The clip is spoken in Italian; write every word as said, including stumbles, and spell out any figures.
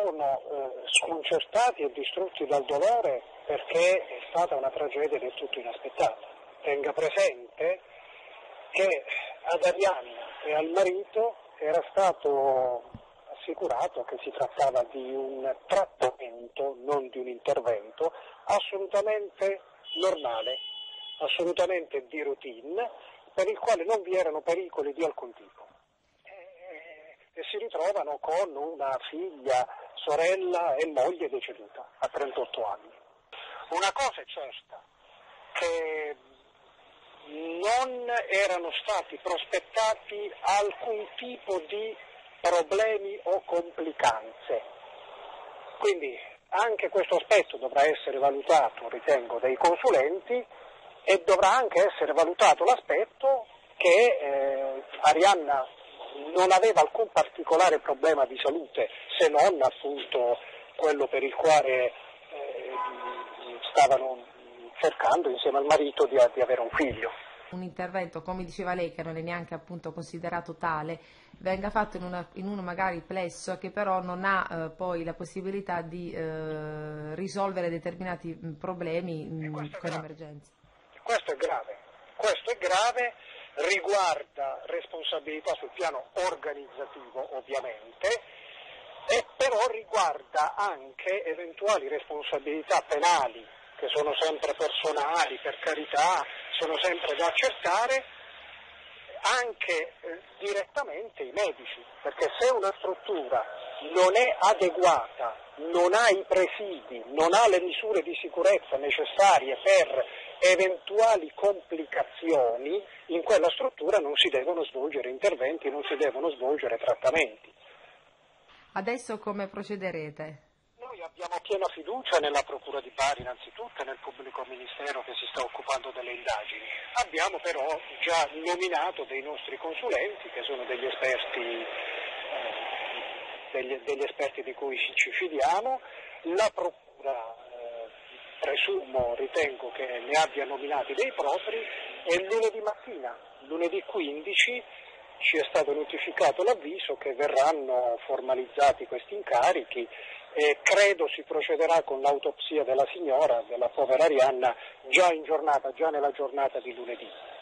sono eh, sconcertati e distrutti dal dolore perché è stata una tragedia del tutto inaspettata. Tenga presente che ad Arianna e al marito era stato assicurato che si trattava di un trattamento, non di un intervento, assolutamente normale, assolutamente di routine, per il quale non vi erano pericoli di alcun tipo. E si ritrovano con una figlia, sorella e moglie deceduta a trentotto anni. Una cosa è certa, che non erano stati prospettati alcun tipo di problemi o complicanze. Quindi anche questo aspetto dovrà essere valutato, ritengo, dai consulenti, e dovrà anche essere valutato l'aspetto che eh, Arianna non aveva alcun particolare problema di salute, se non appunto quello per il quale eh, stavano cercando insieme al marito di, di avere un figlio. Un intervento, come diceva lei, che non è neanche appunto considerato tale, venga fatto in, una, in uno magari plesso che però non ha eh, poi la possibilità di eh, risolvere determinati problemi mh, con emergenza. Questo è grave, questo è grave, riguarda responsabilità sul piano organizzativo ovviamente, e però riguarda anche eventuali responsabilità penali, che sono sempre personali, per carità, sono sempre da accertare, anche eh, direttamente i medici, perché se una struttura non è adeguata, non ha i presidi, non ha le misure di sicurezza necessarie per eventuali complicazioni, in quella struttura non si devono svolgere interventi, non si devono svolgere trattamenti. Adesso come procederete? Noi abbiamo piena fiducia nella Procura di Bari innanzitutto e nel pubblico ministero che si sta occupando delle indagini. Abbiamo però già nominato dei nostri consulenti che sono degli esperti, eh, degli, degli esperti di cui ci fidiamo. La Procura eh, presumo, ritengo che ne abbia nominati dei propri, e lunedì mattina, lunedì quindici, ci è stato notificato l'avviso che verranno formalizzati questi incarichi e credo si procederà con l'autopsia della signora, della povera Arianna, già in giornata, già nella giornata di lunedì.